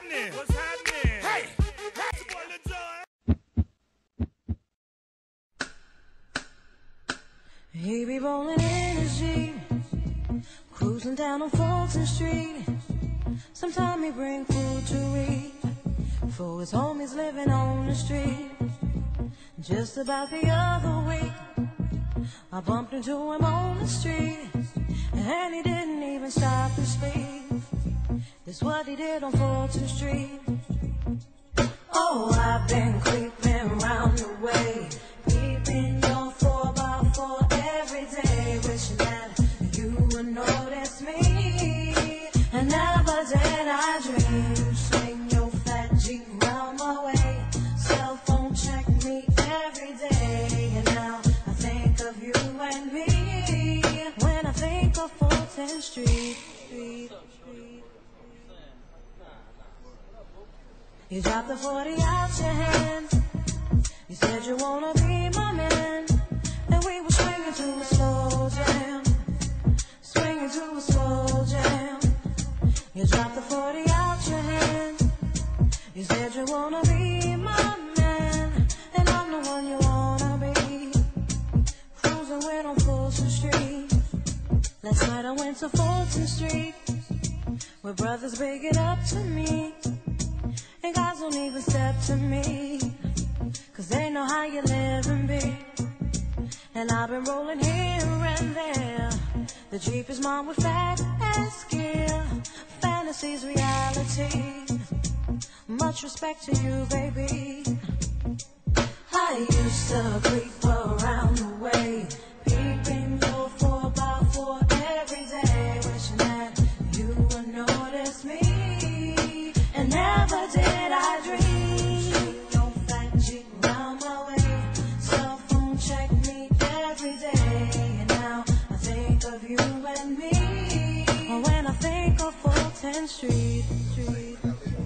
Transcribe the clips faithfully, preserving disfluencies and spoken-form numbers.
happening? What's happening? Hey, hey, boy, He be rolling in his Jeep, cruising down on Fulton Street. Sometime he bring food to eat for his homies living on the street. Just about the other week, I bumped into him on the street, and he didn't even stop to speak. That's what he did on Fulton Street. Oh, I've been creeping round the way, peeping your four by four every day, wishing that you would notice me. And never did I dream, swing your fat Jeep round my way, cell phone check me every day. And now I think of you and me when I think of Fulton Street. Street, Street. You dropped the forty out your hand. You said you wanna be my man, and we were swinging to a slow jam, swinging to a slow jam. You dropped the forty out your hand. You said you wanna be my man, and I'm the one you wanna be. Cruising with on Fulton Street. Last night I went to Fulton Street, where brothers bring it up to me, and guys don't even step to me, cause they know how you live and be. And I've been rolling here and there. The Jeep is mine with fat and skill. Fantasies, reality. Much respect to you, baby. I used to creep around the way, peeping your four by four every day, wishing that you would notice me. And never did I dream, your fat Jeep round my way, cell phone check me every day. And now I think of you and me when I think of Fulton Street. Street.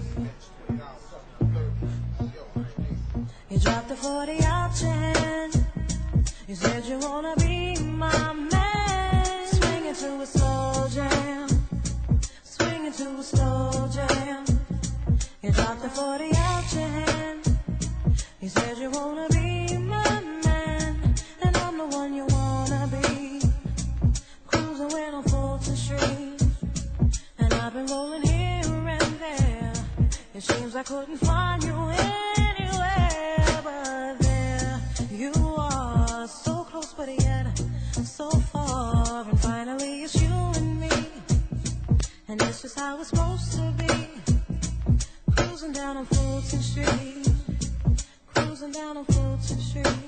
You dropped the forty out your hand. You said you wanna be my man. Swinging to a slow jam, swinging to a slow jam. You dropped the forty out your hand. You said you wanna be my man, and I'm the one you wanna be. Cruising with on Fulton Street, and I've been rolling here and there. It seems I couldn't find you anywhere, but there you are, so close but yet so far. And finally it's you and me, and it's just how it's supposed to be. Cruising down on Fulton Street, cruising down on Fulton Street.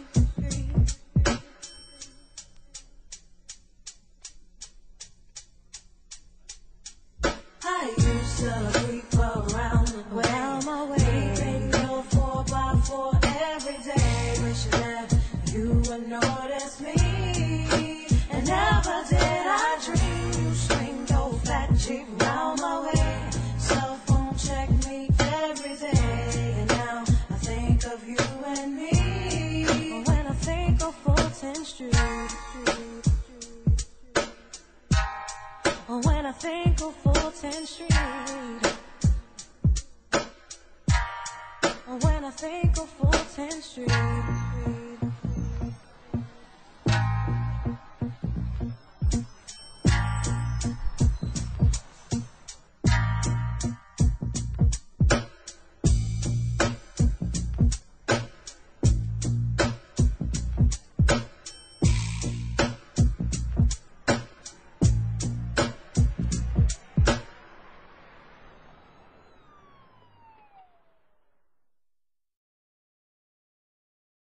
I used to creep around the way, around my way, peeping your four by four every day, wishing that you would notice me. And never did I dream, you swing your fat Jeep round my way, cell phone check me every day. And now I think of you and me when I think of Fulton Street. When I think of Fulton Street, when I think of Fulton Street.